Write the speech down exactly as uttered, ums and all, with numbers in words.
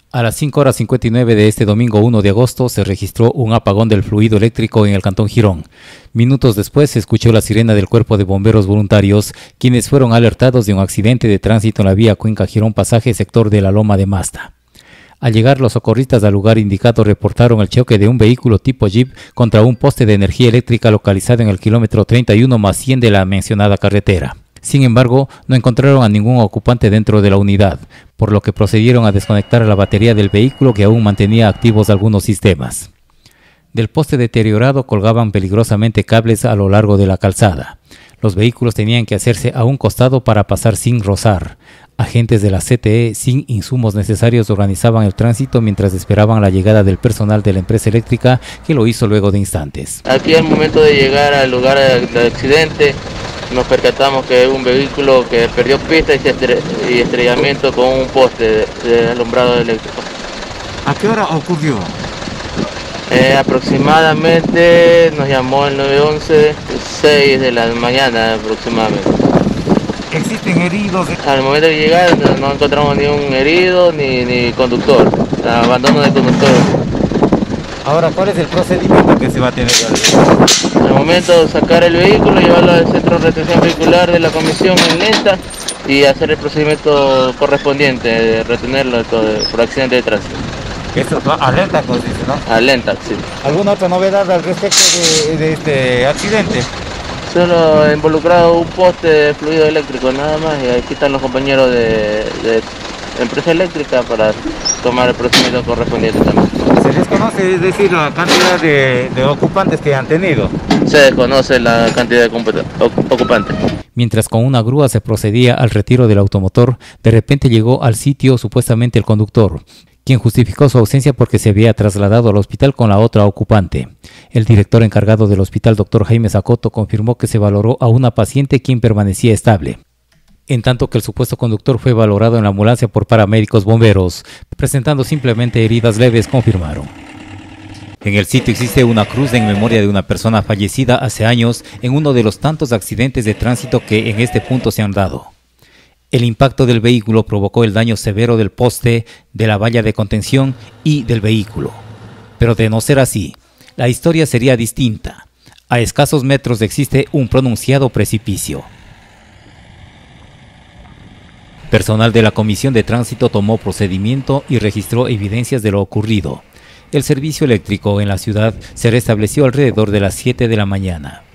A las cinco horas cincuenta y nueve de este domingo uno de agosto se registró un apagón del fluido eléctrico en el Cantón Girón. Minutos después se escuchó la sirena del Cuerpo de Bomberos Voluntarios, quienes fueron alertados de un accidente de tránsito en la vía Cuenca-Girón Pasaje, sector de la Loma de Masta. Al llegar, los socorristas al lugar indicado reportaron el choque de un vehículo tipo Jeep contra un poste de energía eléctrica localizado en el kilómetro treinta y uno más cien de la mencionada carretera. Sin embargo, no encontraron a ningún ocupante dentro de la unidad, por lo que procedieron a desconectar la batería del vehículo que aún mantenía activos algunos sistemas. Del poste deteriorado colgaban peligrosamente cables a lo largo de la calzada. Los vehículos tenían que hacerse a un costado para pasar sin rozar. Agentes de la C T E sin insumos necesarios organizaban el tránsito mientras esperaban la llegada del personal de la empresa eléctrica, que lo hizo luego de instantes. Aquí al momento de llegar al lugar del accidente, nos percatamos que es un vehículo que perdió pista y, estre y estrellamiento con un poste de, de alumbrado eléctrico. ¿A qué hora ocurrió? Eh, aproximadamente nos llamó el nueve once, seis de la mañana aproximadamente. ¿Existen heridos? Al momento de llegar no, no encontramos ni un herido ni, ni conductor, abandono de conductor. Ahora, ¿cuál es el procedimiento que se va a tener que hacer? Al momento sacar el vehículo, llevarlo al centro de retención vehicular de la comisión en Lenta y hacer el procedimiento correspondiente de retenerlo por accidente de tránsito. Eso a Lenta, como dice, ¿no? A Lenta, sí. ¿Alguna otra novedad al respecto de, de este accidente? Solo involucrado un poste de fluido eléctrico, nada más, y aquí están los compañeros de, de empresa eléctrica para tomar el procedimiento correspondiente también. ¿Se desconoce, es decir, la cantidad de, de ocupantes que han tenido? Se desconoce la cantidad de ocupantes. Mientras con una grúa se procedía al retiro del automotor, de repente llegó al sitio supuestamente el conductor, quien justificó su ausencia porque se había trasladado al hospital con la otra ocupante. El director encargado del hospital, doctor Jaime Zacoto, confirmó que se valoró a una paciente quien permanecía estable, en tanto que el supuesto conductor fue valorado en la ambulancia por paramédicos bomberos, presentando simplemente heridas leves, confirmaron. En el sitio existe una cruz en memoria de una persona fallecida hace años en uno de los tantos accidentes de tránsito que en este punto se han dado. El impacto del vehículo provocó el daño severo del poste, de la valla de contención y del vehículo. Pero de no ser así, la historia sería distinta. A escasos metros existe un pronunciado precipicio. Personal de la Comisión de Tránsito tomó procedimiento y registró evidencias de lo ocurrido. El servicio eléctrico en la ciudad se restableció alrededor de las siete de la mañana.